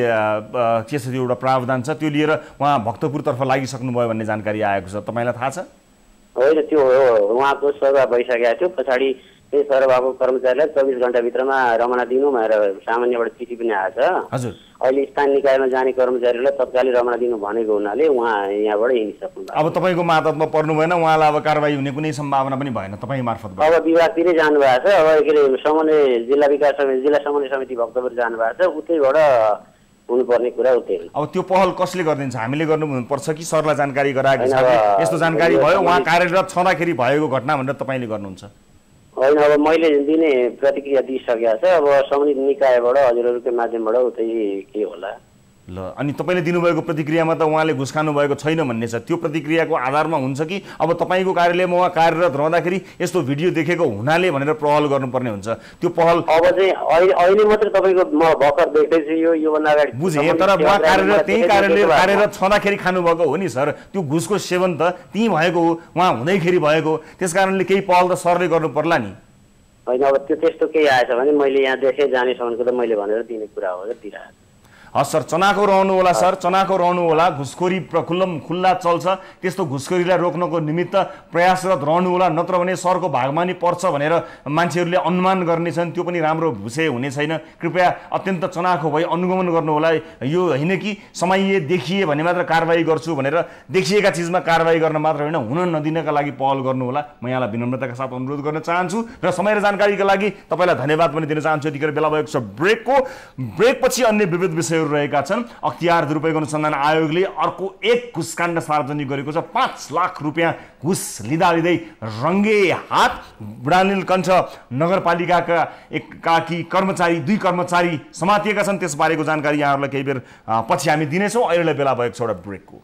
के छ त्यो एउटा प्रावधान छ त्यो लिएर उहाँ भक्तपुरतर्फ लागिसक्नुभयो भन्ने जानकारी आएको छ, तपाईँलाई थाहा छ? होइन, त्यो हो उहाँको सरुवा भइसकेको थियो। पछाडि त्यही सरुवाको कर्मचारीलाई चौबिस घन्टाभित्रमा रमना दिनु भनेर सामान्यबाट चिठी पनि आएछ। हजुर, अहिले स्थानीय निकायमा जाने कर्मचारीलाई तत्कालै रमना दिनु भनेको हुनाले उहाँ यहाँबाट हिँडिसक्नु। अब तपाईँको मातहतमा पर्नु भएन, उहाँलाई अब कारवाही हुने कुनै सम्भावना पनि भएन तपाईँ मार्फत? अब विभागतिरै जानुभएको छ। अब के अरे समन्वय जिल्ला विकास समिति जिल्ला समन्वय समिति भक्तपुर जानुभएको छ, उतैबाट हुनुपर्ने कुरा उतै। अब त्यो पहल कसले गरिदिन्छ? हामीले गर्नुपर्छ कि सरलाई जानकारी गराएको छ यस्तो जानकारी भयो उहाँ कार्यरत छँदाखेरि भएको घटना भनेर तपाईँले गर्नुहुन्छ? होइन, अब मैले दिने प्रतिक्रिया दिइसकेको छ। अब सम्बन्धित निकायबाट हजुरहरूको माध्यमबाट उतै के होला। ल, अनि तपाईँले दिनुभएको प्रतिक्रियामा त उहाँले घुस्कानु भएको छैन भन्ने छ, त्यो प्रतिक्रियाको आधारमा हुन्छ कि अब तपाईँको कार्यालयमा उहाँ कार्यरत रहँदाखेरि यस्तो भिडियो देखेको हुनाले भनेर पहल गर्नुपर्ने हुन्छ? त्यो पहल अब चाहिँ अहिले अहिले मात्रै तपाईँको म भर्खर देख्दैछु यो योभन्दा अगाडि बुझेँ, तर उहाँ कार्यरत त्यही कार्यालय कार्यरत छँदाखेरि खानुभएको हो नि सर, त्यो घुसको सेवन त त्यहीँ भएको हो, उहाँ हुँदैखेरि भएको, त्यस कारणले केही पहल त सरले गर्नु पर्ला नि। होइन, अब त्यो त्यस्तो केही आएछ भने मैले यहाँ देखेँ जानेसम्मको त मैले भनेर दिने कुरा हो दिइरहेको। हस् सर, चनाखो रहनु होला सर, चनाखो रहनु होला। घुसखोरी खुल्लम खुल्ला चल्छ, त्यस्तो घुसखोरीलाई रोक्नको निमित्त प्रयासरत रहनु होला, नत्र भने सरको भागमा नि पर्छ भनेर मान्छेहरूले अनुमान गर्नेछन्, त्यो पनि राम्रो विषय हुने छैन। कृपया अत्यन्त चनाखो भई अनुगमन गर्नु होला। यो होइन कि समाइए देखिए भने मात्र कारवाही गर्छु भनेर देखिएका चिजमा कारवाही गर्न मात्र होइन, हुन नदिनका लागि पहल गर्नु होला। म यहाँलाई विनम्रताका साथ अनुरोध गर्न चाहन्छु र समय र जानकारीका लागि तपाईँलाई धन्यवाद पनि दिन चाहन्छु। यतिखेर बेला भएको छ ब्रेकको। ब्रेकपछि अन्य विविध विषयहरू रहेका छन्। अख्तियार दुरुपयोग अनुसन्धान आयोगले अर्को एक घुसकाण्ड सार्वजनिक गरेको छ। पाँच लाख रुपियाँ घुस लिँदा लिँदै रङ्गे हात बुढानीलकण्ठ नगरपालिकाका एक काकी कर्मचारी दुई कर्मचारी समातिएका छन्। त्यसबारेको जानकारी यहाँहरूलाई केही बेर पछि हामी दिनेछौँ। अहिले बेला भएको छ एउटा ब्रेकको।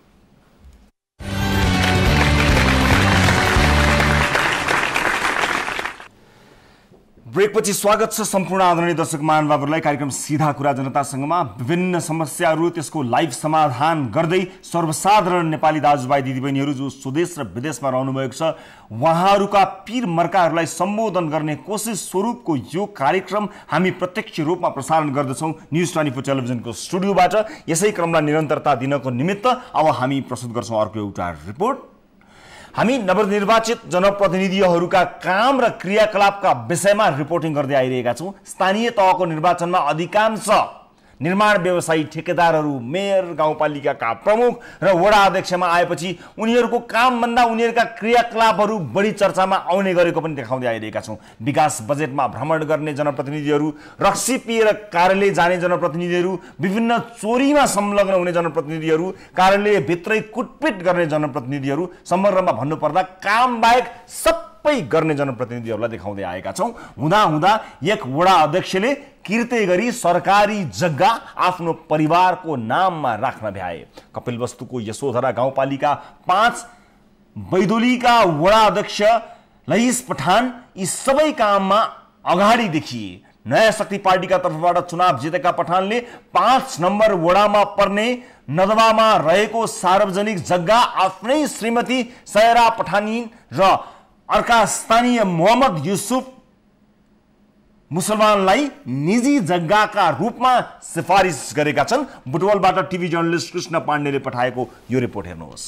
ब्रेकपछि स्वागत छ सम्पूर्ण आदरणीय दर्शक महानुभावहरूलाई। कार्यक्रम सीधा कुरा जनतासँगमा विभिन्न समस्याहरू त्यसको लाइभ समाधान गर्दै सर्वसाधारण नेपाली दाजुभाइ दिदीबहिनीहरू जो स्वदेश र विदेशमा रहनुभएको छ उहाँहरूका पीर मर्काहरूलाई सम्बोधन गर्ने कोसिस स्वरूपको यो कार्यक्रम हामी प्रत्यक्ष रूपमा प्रसारण गर्दछौँ न्युज ट्वेन्टी फोर टेलिभिजनको स्टुडियोबाट। यसै क्रमलाई निरन्तरता दिनको निमित्त अब हामी प्रस्तुत गर्छौँ अर्को एउटा रिपोर्ट। हामी नवनिर्वाचित जनप्रतिनिधिहरूका काम र क्रियाकलापका विषयमा रिपोर्टिङ गर्दै आइरहेका छौँ। स्थानीय तहको निर्वाचनमा अधिकांश निर्माण व्यवसायी ठेकेदारहरू मेयर गाउँपालिकाका प्रमुख र वडा अध्यक्षमा आएपछि उनीहरूको कामभन्दा उनीहरूका क्रियाकलापहरू बढी चर्चामा आउने गरेको पनि देखाउँदै आइरहेका छौँ। विकास बजेटमा भ्रमण गर्ने जनप्रतिनिधिहरू, रक्सी पिएर कार्यालय जाने जनप्रतिनिधिहरू, विभिन्न चोरीमा संलग्न हुने जनप्रतिनिधिहरू, कार्यालयभित्रै कुटपिट गर्ने जनप्रतिनिधिहरू, समग्रमा भन्नुपर्दा कामबाहेक सबै गर्ने जनप्रतिनिधिहरूलाई देखाउँदै आएका छौँ। हुँदा हुँदा एक वडा अध्यक्षले किर्ते गरी सरकारी जग्गा आफ्नो परिवारको नाममा राख्न भ्याए। कपिलवस्तुको यशोधरा गाउँपालिका पाँच बैदोलीका वडा अध्यक्ष लहिस पठान यी सबै काममा अगाडि देखिए। नयाँ शक्ति पार्टीका तर्फबाट चुनाव जितेका पठानले पाँच नम्बर वडामा पर्ने नदवामा रहेको सार्वजनिक जग्गा आफ्नै श्रीमती सयरा पठानी र अर्का स्थानीय मोहम्मद युसुफ मुसलमानलाई निजी जग्गाका रूपमा सिफारिस गरेका छन्। बुटवलबाट टिभी जर्नलिस्ट कृष्ण पाण्डेले पठाएको यो रिपोर्ट हेर्नुहोस्।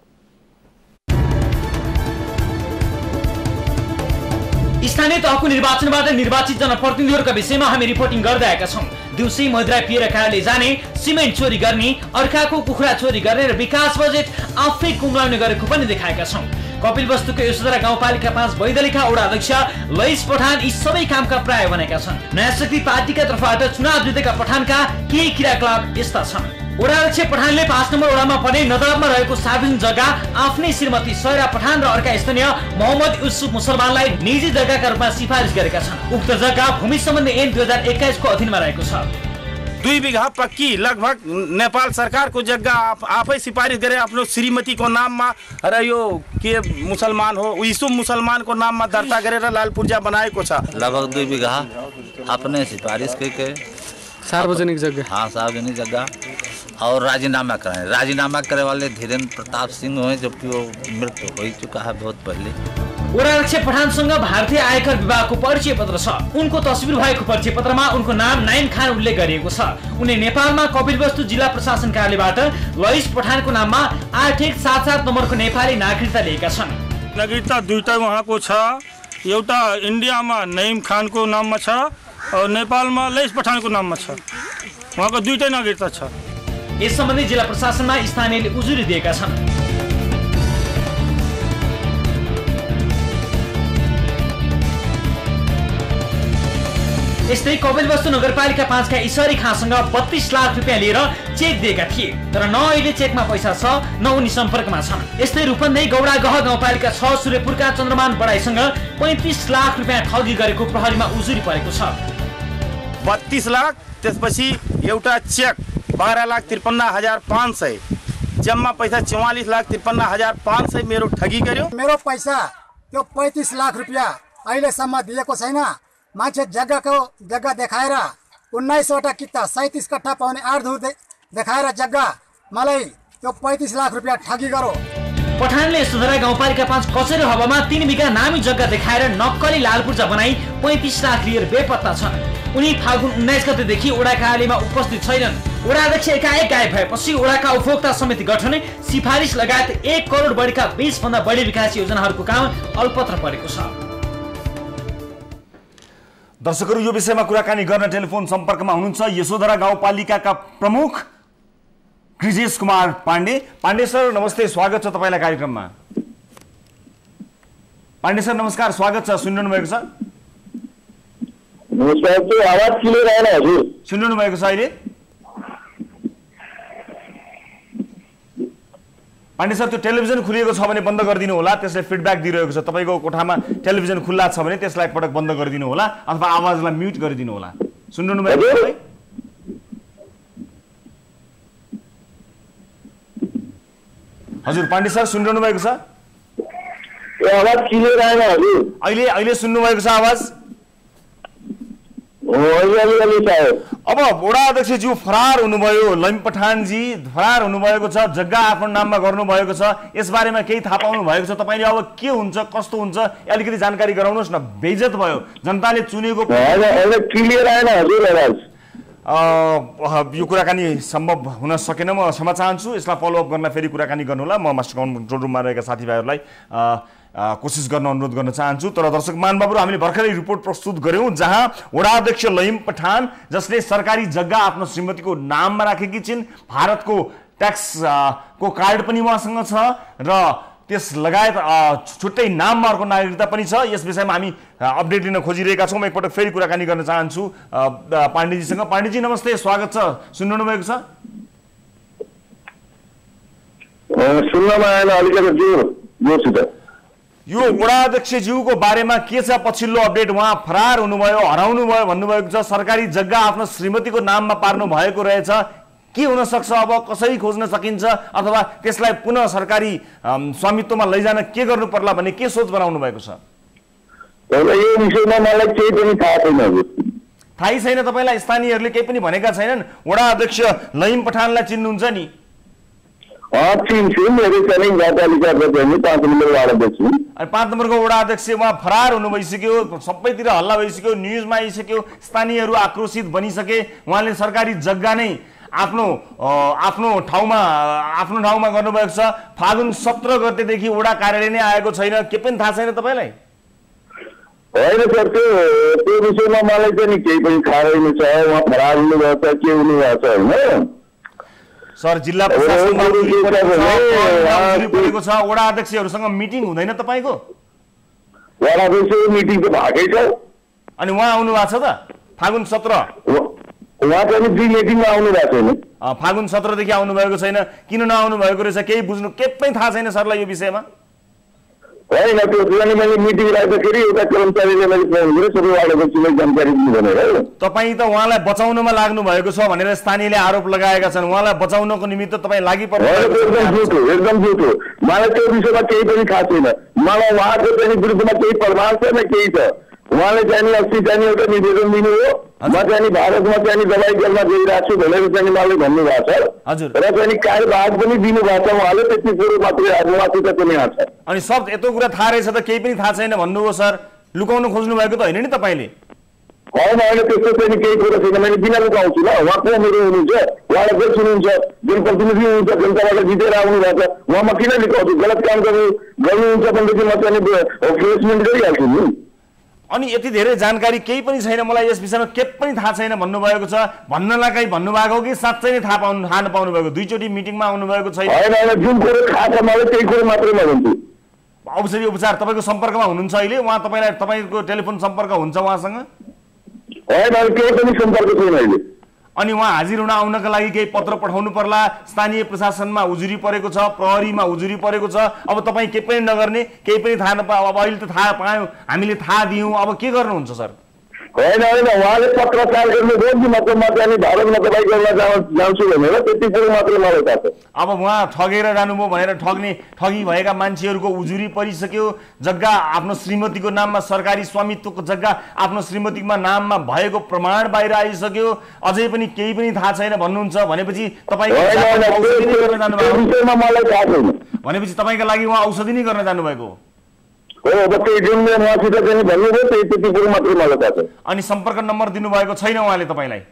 स्थानीय तहको निर्वाचनबाट निर्वाचित जनप्रतिनिधिहरूका विषयमा हामी रिपोर्टिङ गर्दै आएका छौँ। दिउँसै मदिरा पिएर कार्यालय जाने, सिमेन्ट चोरी गर्ने, अर्काको कुखुरा चोरी गर्ने र विकास बजेट आफै कुम्लाउने गरेको पनि देखाएका छौँ। कपिलवस्तुको यशोधरा गाउँपालिका पाँच बैदलीका वडा अध्यक्ष लहिस पठान यी सबै कामका प्राय बनेका छन्। नयाँ शक्ति पार्टीका तर्फबाट चुनाव जितेका पठानका केही क्रियाकलाप यस्ता छन्। वडा अध्यक्ष पठानले पाँच नम्बर वडामा पर्ने नदरबमा रहेको सार्वजनिक जग्गा आफ्नै श्रीमती सयरा पठान र अर्का स्थानीय मोहम्मद युसुफ मुसलमानलाई निजी जग्गाका रूपमा सिफारिस गरेका छन्। उक्त जग्गा भूमि सम्बन्धी ऐन दुई हजार एक्काइस को अधीनमा रहेको छ। दुई बिघा पक्की लगभग नेपाल सरकारको जग्गा आफै सिफारिस गरे आफ्नो श्रीमतीको नाममा र यो के मुसलमान हो युसुफ मुसलमानको नाममा दर्ता गरेर लाल पूर्जा बनाएको छ। लगभग दुई बिघा अपने सिफारिश करके सार्वजनिक जगह हाँ सार्वजनिक जगह और राजीनामा कराए। राजीनामा करे वाले धीरेन्द्र प्रताप सिंह हुए जबकि वो मृत्यु हो चुका है बहुत पहले। वडा अध्यक्ष पठानसँग भारतीय आयकर विभागको परिचय पत्र छ। उनको तस्बिर भएको परिचय पत्रमा उनको नाम नाइम खान उल्लेख गरिएको छ। उनी नेपालमा कपिलवस्तु जिल्ला प्रशासन कार्यालयबाट लइस पठानको नाममा आठ एक सात सात नम्बरको नेपाली नागरिकता लिएका छन्। नागरिकता दुईटा उहाँको छ। एउटा इन्डियामा नाइम खानको नाममा छ और नेपालमा लइस पठानको नाममा छ। उहाँको दुईटै नागरिकता छ। यस सम्बन्धी जिल्ला प्रशासनमा स्थानीयले उजुरी दिएका छन्। यस्तै कपिलवस्तु नगरपालिका पाँचका ईश्वरी खाँसँग बत्तीस लाख रुपियाँ लिएर चेक दिएका थिए, तर न अहिले चेकमा पैसा छ न उनी सम्पर्कमा छन्। यस्तै रूपन्देही गौडागह गाउँपालिका छ सूर्यपुरका चन्द्रमान बडाईसँग पैँतिस लाख रुपियाँ ठगी गरेको प्रहरीमा उजुरी परेको छ। बत्तीस लाख त्यसपछि एउटा चेक बाह्र लाख त्रिपन्न हजार पाँच सय जम्मा पैसा चौवालिस लाख त्रिपन्न हजार पाँच सय मेरो ठगी गर्यो। मेरो पैसा त्यो पैँतिस लाख रुपियाँ अहिलेसम्म दिएको छैन। मान्छे जग्गाको जग्गा देखाएर उन्नाइसवटा किता सैँतिस कट्ठा पाउने आठ धुर देखाएर जग्गा मलाई त्यो पैँतिस लाख रुपियाँ ठगी गरो। पठानले सुधरा गाउँपालिका पाँच कचेरो हवामा तीन बिघा नामी जग्गा देखाएर नक्कली लाल पूर्जा बनाई पैँतिस लाख लिएर बेपत्ता छन्। उनी फागुन उन्नाइस गतेदेखि वडा कार्यालयमा उपस्थित छैनन्। वडा अध्यक्ष एकाएक गायब भएपछि वडाका उपभोक्ता समिति गठन, सिफारिस लगायत एक करोड बढीका बीस भन्दा बढी विकास योजनाहरूको काम अल्पत्र परेको छ। दर्शकहरू, यो विषयमा कुराकानी गर्न टेलिफोन सम्पर्कमा हुनुहुन्छ यशोधरा गाउँपालिकाका प्रमुख ब्रिजेश कुमार पाण्डे। पाण्डे सर नमस्ते, स्वागत छ तपाईँलाई कार्यक्रममा। पाण्डे सर नमस्कार, स्वागत छ। सुनिरहनु भएको छ? नमस्कार, त्यो आवाज क्लियर आएन हजुर? सुनिरहनु भएको छ अहिले? पाण्डे सर, त्यो टेलिभिजन खुलिएको छ भने बन्द गरिदिनु होला, त्यसले फिडब्याक दिइरहेको छ। तपाईँको कोठामा टेलिभिजन खुल्ला छ भने त्यसलाई एकपटक बन्द गरिदिनु होला अथवा आवाजलाई म्युट गरिदिनु होला। सुनिरहनु भएको छ? हजुर पाण्डे सर सुनिरहनु भएको छ? आवाज क्लियर आएन हजुर? अहिले अहिले सुन्नु भएको छ आवाज? अब वडा अध्यक्षज्यू फरार हुनुभयो, लैम पठानजी फरार हुनुभएको छ, जग्गा आफ्नो नाममा गर्नुभएको छ, यसबारेमा केही थाहा पाउनु भएको छ तपाईँले? अब के हुन्छ कस्तो हुन्छ अलिकति जानकारी गराउनुहोस् न। बेइज्जत भयो, जनताले चुनेको क्लियर आएन हजुर आवाज। यो कुराकानी सम्भव हुन सकेन, म क्षमा चाहन्छु। यसलाई फलोअप गर्न फेरि कुराकानी गर्नु होला। म मास्टर कन्ट्रोल रुममा रहेका साथीभाइहरूलाई कोसिस गर्न अनुरोध गर्न चाहन्छु। तर दर्शक महानुभावहरू, हामीले भर्खरै रिपोर्ट प्रस्तुत गऱ्यौँ जहाँ वडा अध्यक्ष लैम पठान, जसले सरकारी जग्गा आफ्नो श्रीमतीको नाममा राखेकी छिन्, भारतको ट्याक्स को कार्ड पनि उहाँसँग छ र त्यस लगायत छुट्टै नाममा अर्को नागरिकता पनि छ। यस विषयमा हामी अपडेट लिन खोजिरहेका छौँ। म एकपटक फेरि कुराकानी गर्न चाहन्छु पाण्डेजीसँग। पाण्डेजी नमस्ते, स्वागत छ। सुन्नु भएको छ? सुन्नमा आएन अलिकति जोर जोरसित। यो वडा अध्यक्षज्यूको बारेमा के छ पछिल्लो अपडेट? उहाँ फरार हुनुभयो, हराउनु भयो भन्नुभएको छ, सरकारी जग्गा आफ्नो श्रीमतीको नाममा पार्नु भएको रहेछ। के हुन सक्छ अब? कसरी खोज्न सकिन्छ अथवा त्यसलाई पुनः सरकारी स्वामित्वमा लैजान के गर्नु पर्ला भन्ने के सोच बनाउनु भएको छ? यो विषयमा मलाई केही पनि थाहा छैन हजुर। थाहै छैन तपाईँलाई? स्थानीयहरूले केही पनि भनेका छैनन्? वडा अध्यक्ष लैम पठानलाई चिन्नुहुन्छ नि? चिन्छु, मेरो चाहिँ पाँच नम्बर वडा अध्यक्ष। अनि पाँच नम्बरको वडा अध्यक्ष उहाँ फरार हुनु भइसक्यो, सबैतिर हल्ला भइसक्यो, न्युजमा आइसक्यो, स्थानीयहरू आक्रोशित बनिसके। उहाँले सरकारी जग्गा नै आफ्नो आफ्नो ठाउँमा आफ्नो ठाउँमा गर्नुभएको छ। फागुन सत्र गतेदेखि वडा कार्यालय नै आएको छैन, के पनि थाहा छैन तपाईँलाई? होइन सर, त्यो त्यो विषयमा मलाई चाहिँ केही पनि थाहा छैन। उहाँ फरार हुनुभएको छ, के हुनुभएको छ होइन सर? जिल्ला प्रशासनमा परेको छ, वडा अध्यक्षहरूसँग मिटिङ हुँदैन तपाईँको? वडा अध्यक्ष मिटिङ त भएकै छ। अनि उहाँ आउनु भएको छ त फागुन सत्र? उहाँ चाहिँ दुई मिटिङमा आउनु भएको छैन। फागुन सत्रदेखि आउनु भएको छैन, किन नआउनु भएको रहेछ केही बुझ्नु केही थाहा छैन सरलाई यो विषयमा? होइन, त्यो पुरानो मैले मिटिङ राख्दाखेरि एउटा कर्मचारीले मैले फोन गरेँ सबै वार्ड अध्यक्षलाई जानकारी दिनु भनेर। तपाईँ त उहाँलाई बचाउनमा लाग्नु भएको छ भनेर स्थानीयले आरोप लगाएका छन्। उहाँलाई बचाउनको निमित्त तपाईँ लागि पर्नु एकदम झुट हो, एकदम झुट हो। मलाई त्यो विषयमा केही पनि थाहा छैन। मलाई उहाँको चाहिँ विरुद्धमा केही प्रमाण छैन, केही छ। उहाँले चाहिँ अस्ति चाहिँ एउटा निवेदन दिनु हो, म चाहिँ भारतमा चाहिँ दबाई गर्न गइरहेको छु भनेर चाहिँ मलाई भन्नुभएको छ र चाहिँ कार्यभाग पनि दिनुभएको छ उहाँले, त्यति कुरो मात्रै उहाँसित पनि आएको छ। अनि सब यत्रो कुरा थाहा रहेछ त केही पनि थाहा छैन भन्नुभयो सर। लुकाउनु खोज्नु भएको त होइन नि तपाईँले? होइन होइन, त्यस्तो चाहिँ केही कुरो छैन। मैले बिना लुकाउँछु न। उहाँ को मेरो हुनुहुन्छ, उहाँलाई जे सुन्नुहुन्छ, जनप्रतिनिधि हुनुहुन्छ, जनताबाट जितेर आउनु भएको छ, उहाँमा किन लुकाउँछु? गलत काम गर्नु गर्नुहुन्छ भनेदेखि म चाहिँ प्लेसमेन्ट गरिहाल्छु नि। अनि यति धेरै जानकारी केही पनि छैन, मलाई यस विषयमा केही पनि थाहा छैन भन्नुभएको छ। भन्नलाई कहीँ भन्नुभएको हो कि साँच्चै नै थाहा पाउनु थाहा नपाउनु भएको? दुईचोटि मिटिङमा आउनु भएको छैन। होइन होइन, जुन कुरो थाहा छ मलाई त्यही कुरो मात्रै म भन्छु। औषधि उपचार तपाईँको सम्पर्कमा हुनुहुन्छ अहिले? उहाँ तपाईँलाई तपाईँको टेलिफोन सम्पर्क हुन्छ उहाँसँग? होइन, केही पनि सम्पर्क छैन अहिले। अनि उहाँ हाजिर हुन आउनका लागि केही पत्र पठाउनु पर्ला? स्थानीय प्रशासनमा उजुरी परेको छ, प्रहरीमा उजुरी परेको छ। अब तपाईँ केही पनि नगर्ने, केही पनि थाहा नपा अब अहिले त थाहा पायौँ, हामीले थाहा दियौँ, अब के गर्नुहुन्छ सर? होइन होइन, उहाँले पत्रचार गर्नुभयो कि मतलब म चाहिँ भारतमा दबाई गर्न जान्छु भनेर, त्यति कुरो मात्रै मलाई थाहा छ। अब उहाँ ठगेर जानुभयो भनेर ठग्ने ठगी भएका मान्छेहरूको उजुरी परिसक्यो। जग्गा आफ्नो श्रीमतीको नाममा, सरकारी स्वामित्वको जग्गा आफ्नो श्रीमतीमा नाममा भएको प्रमाण बाहिर आइसक्यो। अझै पनि केही पनि थाहा छैन भन्नुहुन्छ भनेपछि तपाईँ भनेपछि तपाईँको लागि उहाँ औषधि नै गर्न जानुभएको हो? अनि सम्पर्क नम्बर दिनुभएको छैन उहाँले तपाईँलाई?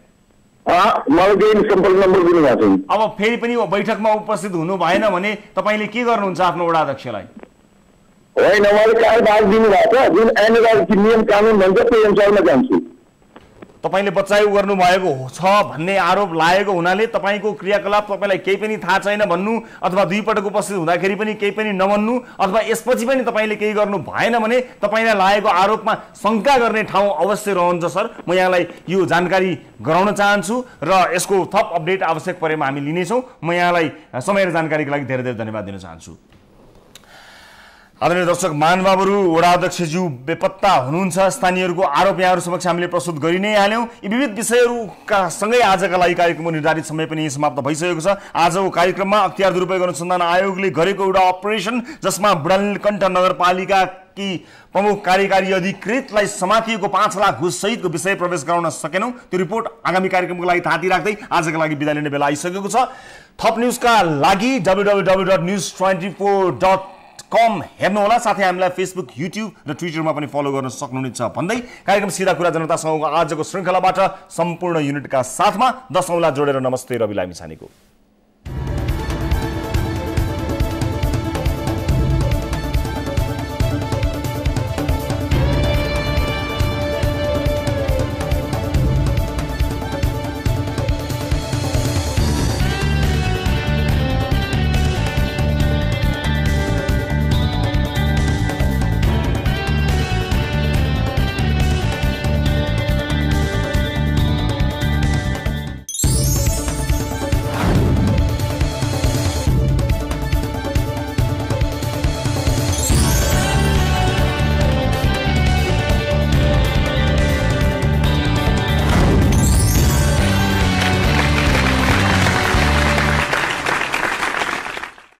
अब फेरि पनि बैठकमा उपस्थित हुनु भएन भने तपाईँले के गर्नुहुन्छ आफ्नो वडा अध्यक्षलाई? होइन, उहाँले कार्यभाग दिनुभएको छ, जुन ऐन नियम कानुन भन्छ त्यही अनुसारमा जान्छु। तपाईँले बचाइ गर्नु भएको छ भन्ने आरोप लागेको हुनाले तपाईँको क्रियाकलाप तपाईँलाई केही पनि थाहा छैन भन्नु, अथवा दुईपटक उपस्थित हुँदाखेरि पनि केही पनि नभन्नु, अथवा यसपछि पनि तपाईँले केही गर्नु भएन भने तपाईँलाई लागेको आरोपमा शङ्का गर्ने ठाउँ अवश्य रहन्छ सर। म यहाँलाई यो जानकारी गराउन चाहन्छु र यसको थप अपडेट आवश्यक परेमा हामी लिनेछौँ। म यहाँलाई समय र जानकारीको लागि धेरै धेरै धन्यवाद दिन चाहन्छु। आदरणीय दर्शक महानुभावहरू, वडा अध्यक्षज्यू बेपत्ता हुनुहुन्छ। स्थानीयहरूको आरोप यहाँहरू समक्ष हामीले प्रस्तुत गरि नै हाल्यौँ। यी विविध विषयहरूका सँगै आजका लागि कार्यक्रमको निर्धारित समय पनि समाप्त भइसकेको छ। आजको कार्यक्रममा अख्तियार दुरुपयोग अनुसन्धान आयोगले गरेको एउटा अपरेसन जसमा बुढानीलकण्ठ नगरपालिका कि प्रमुख कार्यकारी अधिकृतलाई समातिएको पाँच लाख घुस सहितको विषय प्रवेश गराउन सकेनौँ। त्यो रिपोर्ट आगामी कार्यक्रमको लागि थाती राख्दै आजका लागि बिदा लिने बेला आइसकेको छ। थप न्युजका लागि W W W dot news twenty four dot com हेर्नुहोला। साथै हामीलाई फेसबुक, युट्युब र ट्विटरमा पनि फलो गर्न सक्नुहुनेछ भन्दै कार्यक्रम सिधा कुरा जनतासँगको आजको श्रृङ्खलाबाट सम्पूर्ण युनिटका साथमा दशौँला जोडेर नमस्ते रवि लामिछानेको।